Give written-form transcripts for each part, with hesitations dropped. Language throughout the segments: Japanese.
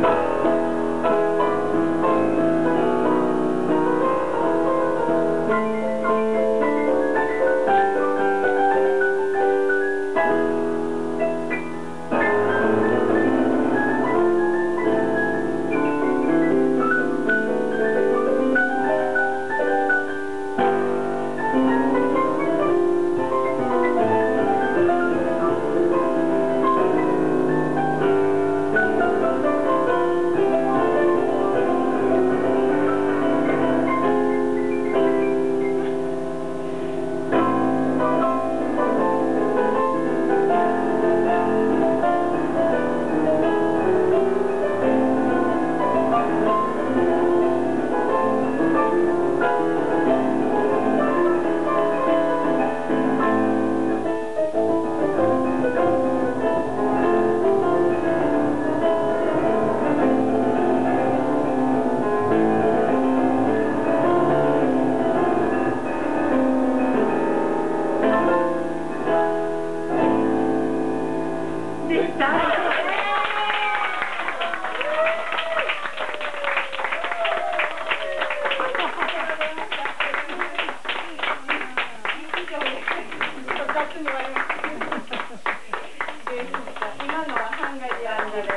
今のはハンガリアンで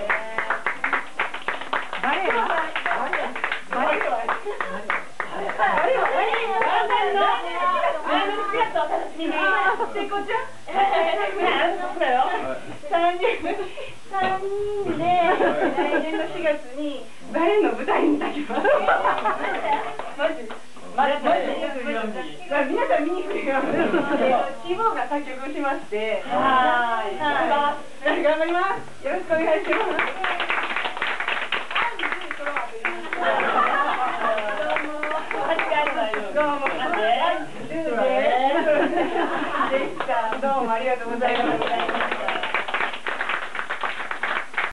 来年の4月にバレエの舞台に立ちます。皆さん見に来てください。希望が作曲しまして、頑張ります。よろしくお願いします。どうもありがとうございます。